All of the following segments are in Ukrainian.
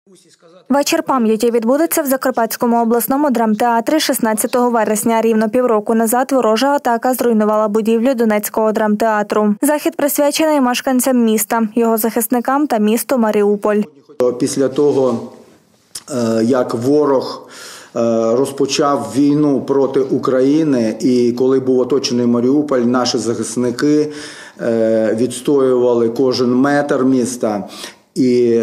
Вечір пам'яті відбудеться в Закарпатському обласному драмтеатрі 16 вересня. Рівно півроку назад ворожа атака зруйнувала будівлю Донецького драмтеатру. Захід присвячений мешканцям міста, його захисникам та місту Маріуполь. Після того, як ворог розпочав війну проти України і коли був оточений Маріуполь, наші захисники відстоювали кожен метр міста. І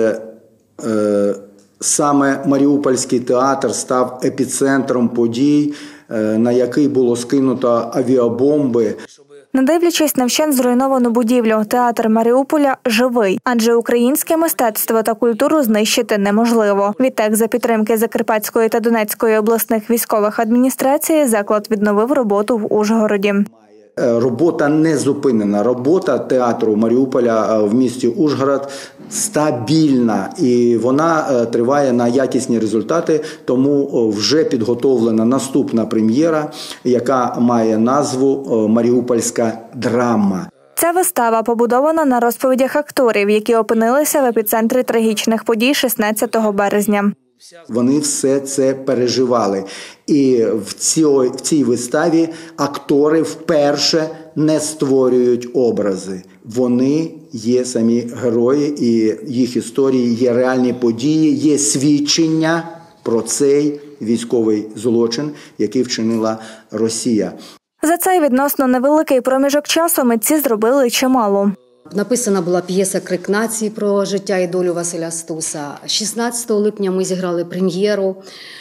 саме Маріупольський театр став епіцентром подій, на який було скинуто авіабомби. Не дивлячись на вщент зруйновану будівлю, театр Маріуполя живий, адже українське мистецтво та культуру знищити неможливо. Відтак, за підтримки Закарпатської та Донецької обласних військових адміністрацій, заклад відновив роботу в Ужгороді. Робота не зупинена. Робота театру Маріуполя в місті Ужгород стабільна і вона триває на якісні результати, тому вже підготовлена наступна прем'єра, яка має назву «Маріупольська драма». Ця вистава побудована на розповідях акторів, які опинилися в епіцентрі трагічних подій 16 березня. Вони все це переживали. І в цій виставі актори вперше не створюють образи. Вони є самі герої, і їх історії є реальні події, є свідчення про цей військовий злочин, який вчинила Росія. За цей відносно невеликий проміжок часу митці зробили чимало. Написана була п'єса «Крик нації» про життя і долю Василя Стуса. 16 липня ми зіграли прем'єру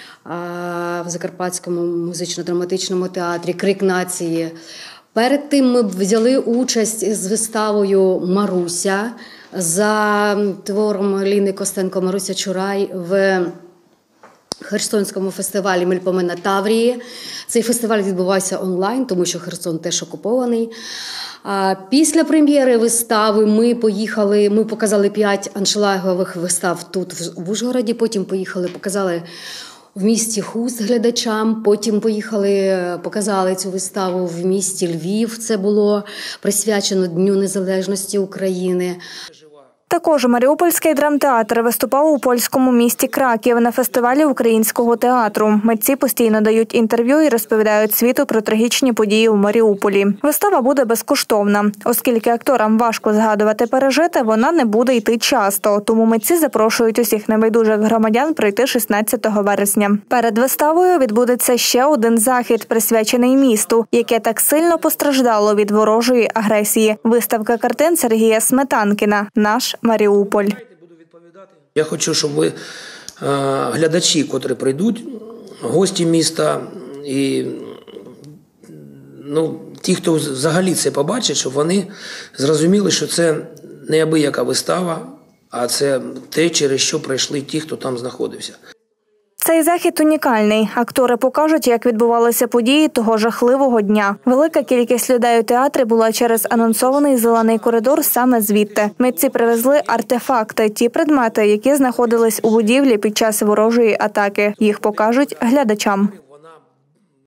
в Закарпатському музично-драматичному театрі «Крик нації». Перед тим ми взяли участь з виставою «Маруся» за твором Ліни Костенко «Маруся Чурай» в Херсонському фестивалі «Мельпомена Таврії». Цей фестиваль відбувався онлайн, тому що Херсон теж окупований. Після прем'єри вистави ми показали 5 аншлагових вистав тут в Ужгороді, потім показали в місті Хуст глядачам, потім показали цю виставу в місті Львів. Це було присвячено Дню Незалежності України. Також Маріупольський драмтеатр виступав у польському місті Краків на фестивалі українського театру. Митці постійно дають інтерв'ю і розповідають світу про трагічні події у Маріуполі. Вистава буде безкоштовна. Оскільки акторам важко згадувати пережите, вона не буде йти часто. Тому митці запрошують усіх небайдужих громадян прийти 16 вересня. Перед виставою відбудеться ще один захід, присвячений місту, яке так сильно постраждало від ворожої агресії. Виставка картин Сергія Сметанкіна «Наш Маріуполь». Я хочу, щоб ви, глядачі, котрі прийдуть, гості міста і ті, хто взагалі це побачить, щоб вони зрозуміли, що це не абияка вистава, а це те, через що пройшли ті, хто там знаходився. Цей захід унікальний. Актори покажуть, як відбувалися події того жахливого дня. Велика кількість людей у театрі була через анонсований зелений коридор саме звідти. Митці привезли артефакти – ті предмети, які знаходились у будівлі під час ворожої атаки. Їх покажуть глядачам.